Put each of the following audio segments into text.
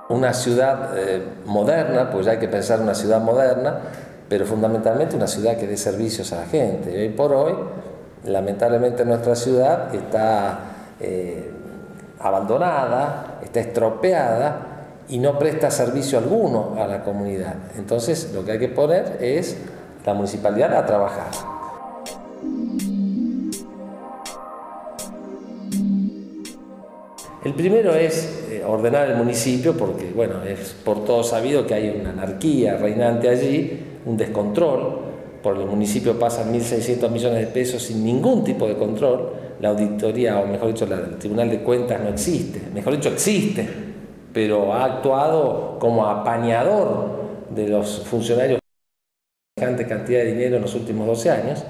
Una ciudad moderna, pues ya hay que pensar una ciudad moderna, pero fundamentalmente una ciudad que dé servicios a la gente. Y hoy por hoy, lamentablemente nuestra ciudad está abandonada, está estropeada y no presta servicio alguno a la comunidad. Entonces lo que hay que poner es la municipalidad a trabajar. El primero es ordenar el municipio, porque bueno, es por todo sabido que hay una anarquía reinante allí, un descontrol. Por el municipio pasan 1.600 millones de pesos sin ningún tipo de control. La auditoría, o mejor dicho, el Tribunal de Cuentas no existe. Mejor dicho, existe, pero ha actuado como apañador de los funcionarios con semejante cantidad de dinero en los últimos 12 años.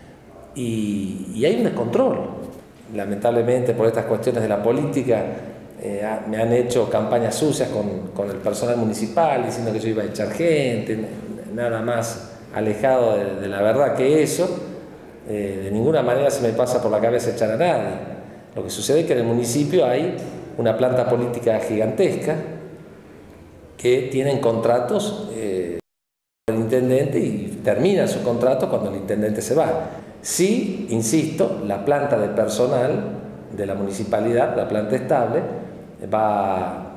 Y hay un descontrol. Lamentablemente, por estas cuestiones de la política, me han hecho campañas sucias con el personal municipal, diciendo que yo iba a echar gente, nada más alejado de la verdad que eso. De ninguna manera se me pasa por la cabeza echar a nadie. Lo que sucede es que en el municipio hay una planta política gigantesca que tienen contratos con el intendente y termina su contrato cuando el intendente se va. Sí, insisto, la planta de personal de la municipalidad, la planta estable, va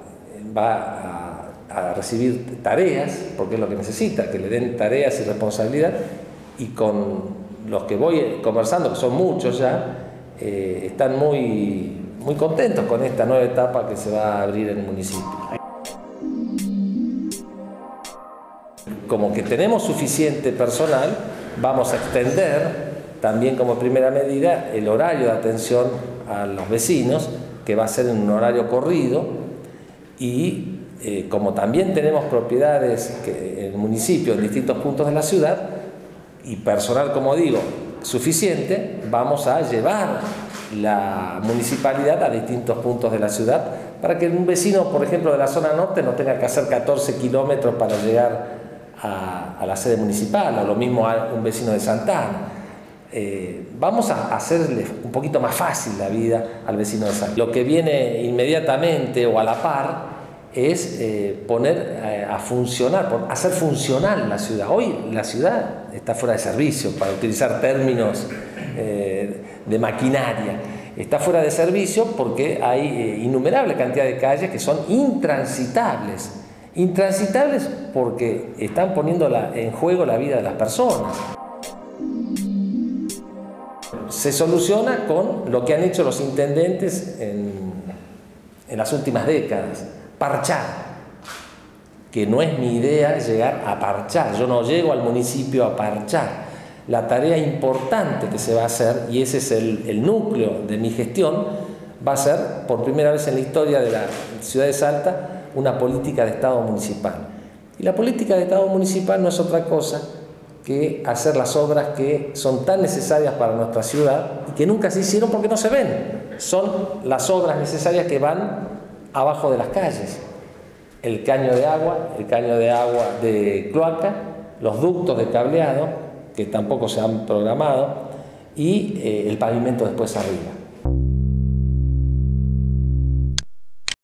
a recibir tareas, porque es lo que necesita, que le den tareas y responsabilidad, y con los que voy conversando, que son muchos ya, están muy contentos con esta nueva etapa que se va a abrir en el municipio. Como que tenemos suficiente personal, vamos a extender también como primera medida el horario de atención a los vecinos, que va a ser en un horario corrido, y como también tenemos propiedades en el municipio, en distintos puntos de la ciudad, y personal, como digo, suficiente, vamos a llevar la municipalidad a distintos puntos de la ciudad para que un vecino, por ejemplo, de la zona norte no tenga que hacer 14 kilómetros para llegar a la sede municipal, o lo mismo a un vecino de Santana. Vamos a hacerle un poquito más fácil la vida al vecino de Santana. Lo que viene inmediatamente o a la par es poner a funcionar, hacer funcional la ciudad. Hoy la ciudad está fuera de servicio, para utilizar términos de maquinaria. Está fuera de servicio porque hay innumerable cantidad de calles que son intransitables. Intransitables porque están poniendo en juego la vida de las personas. Se soluciona con lo que han hecho los intendentes en las últimas décadas: parchar, que no es mi idea llegar a parchar. Yo no llego al municipio a parchar. La tarea importante que se va a hacer, y ese es el núcleo de mi gestión, va a ser, por primera vez en la historia de la ciudad de Salta, una política de Estado municipal. Y la política de Estado municipal no es otra cosa que hacer las obras que son tan necesarias para nuestra ciudad y que nunca se hicieron porque no se ven. Son las obras necesarias que van abajo de las calles: el caño de agua de cloaca, los ductos de cableado, que tampoco se han programado, y el pavimento después arriba.